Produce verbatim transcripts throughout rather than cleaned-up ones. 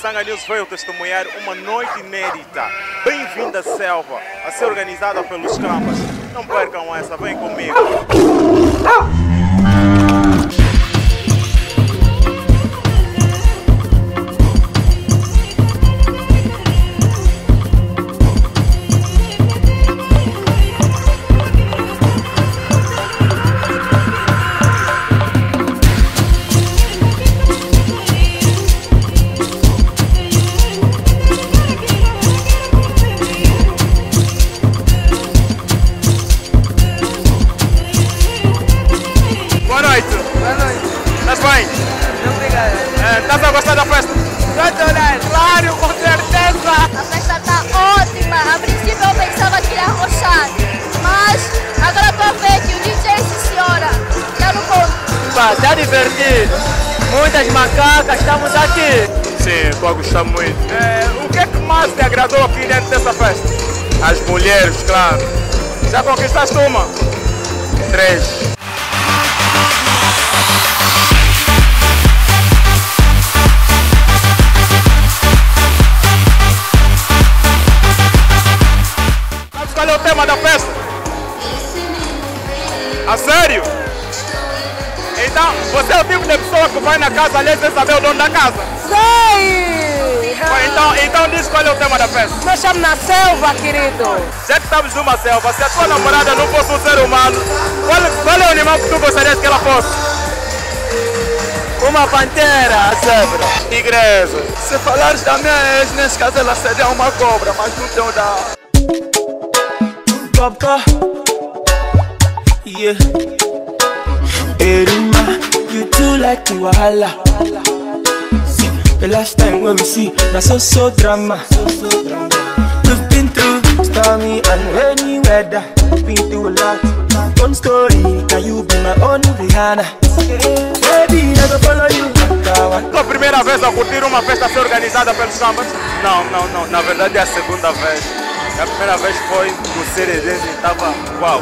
Xanga News veio testemunhar uma noite inédita, bem-vinda selva, a ser organizada pelos Cambas. Não percam essa, vem comigo. Estás bem? Obrigada. Estás a gostar da festa? Estou claro, com certeza. A festa está ótima. A princípio eu pensava que ia arrochar, mas agora estou a ver que o D J, sim senhora, está no ponto. Está divertido. Muitas macacas, estamos aqui. Sim, estou a gostar muito. É, o que é que mais te agradou aqui dentro dessa festa? As mulheres, claro. Já conquistaste uma? Três. Qual é o tema da festa? A sério? Então, você é o tipo de pessoa que vai na casa ali sem saber o dono da casa? Sei! Então, então diz qual é o tema da festa. Nós estamos na selva, querido. Já que estamos numa selva, se a tua namorada não fosse um ser humano, qual, qual é o animal que tu gostarias que ela fosse? Uma pantera, a zebra. Tigresa. Se falares da minha ex, nesse caso ela seria uma cobra, mas não tem o da... Papa, yeah. Erima, you too like the wahala. See, the last time when we see, that's so so drama. We've been through stormy and rainy weather. Been through a lot. One story, can you be my own Rihanna? Baby, I go follow you. Foi a primeira vez a curtir uma festa ser organizada pelos Cambas? Não, não, não. Na verdade é a segunda vez. A primeira vez foi no Cerezense e estava uau.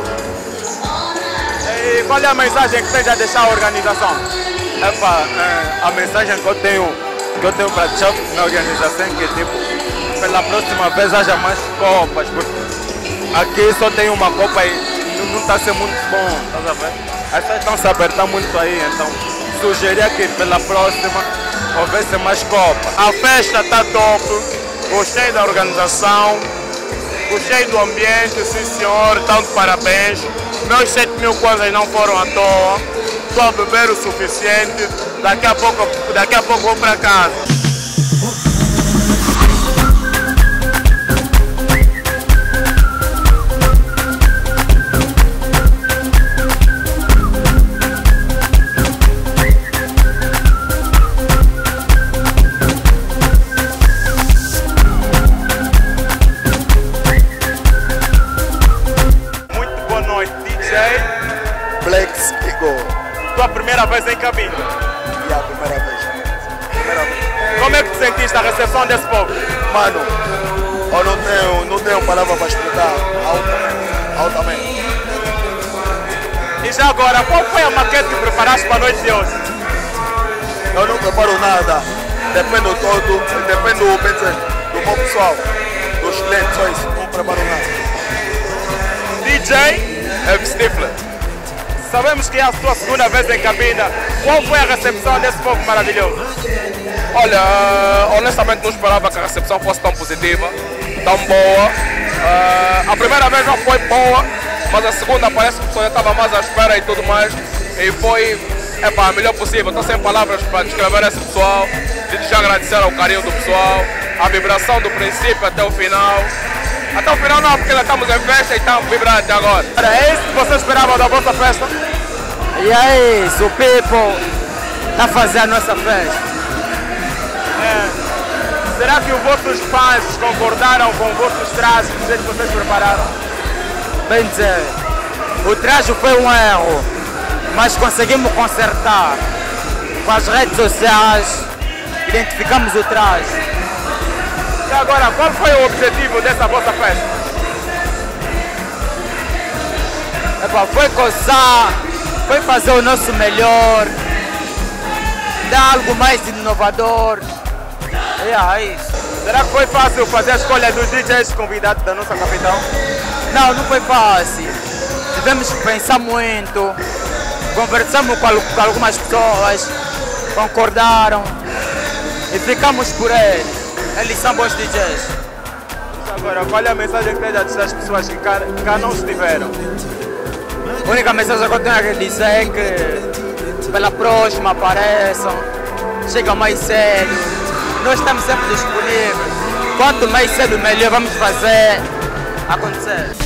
E qual é a mensagem que tens a deixar a organização? Epa, é, a mensagem que eu tenho, que eu tenho para deixar na organização é que tipo, pela próxima vez haja mais copas, porque aqui só tem uma copa e não está a ser muito bom, estás a ver? As pessoas estão se apertar muito aí, então sugeria que pela próxima houvesse mais copas. A festa está top, gostei da organização. Gostei do ambiente, sim senhor, tanto parabéns. Meus sete mil coisas não foram à toa. Estou a beber o suficiente. Daqui a pouco, daqui a pouco vou para casa. Flex Igor. Tua primeira vez em cabine? E a primeira vez. Primeira vez. Como é que te sentiste a recepção desse povo? Mano, eu não tenho, não tenho palavra para explicar. Altamente. Altamente. E já agora, qual foi a maquete que preparaste para a noite de hoje? Eu não preparo nada. Depende do todo, depende do, do bom pessoal, dos clientes, só isso. Não preparo nada. D J F. Stifler. Sabemos que é a sua segunda vez em cabina. Qual foi a recepção desse povo maravilhoso? Olha, honestamente não esperava que a recepção fosse tão positiva, tão boa. Uh, a primeira vez não foi boa, mas a segunda parece que o pessoal já estava mais à espera e tudo mais. E foi epa, a melhor possível. Estou sem palavras para descrever esse pessoal. De já agradecer ao carinho do pessoal, a vibração do princípio até o final. Até o final não, porque ainda estamos em festa e estamos vibrando até agora. É isso que você esperava da vossa festa? E aí, o people está fazendo a nossa festa. É. Será que os vossos fãs concordaram com os vossos trajes que vocês prepararam? Bem dizer, o traje foi um erro, mas conseguimos consertar. Com as redes sociais, identificamos o traje. E agora, qual foi o objetivo dessa vossa festa? Epa, foi coçar, foi fazer o nosso melhor, dar algo mais inovador. É, é isso. Será que foi fácil fazer a escolha dos D Js convidados da nossa capital? Não, não foi fácil. Tivemos que pensar muito. Conversamos com, com algumas pessoas, concordaram e ficamos por eles. Eles são bons D Js. Agora, qual é a mensagem que tem a dizer às pessoas que cá, cá não estiveram? A única mensagem que eu tenho a dizer é que pela próxima apareçam, chegam mais cedo. Nós estamos sempre disponíveis. Quanto mais cedo, melhor vamos fazer acontecer.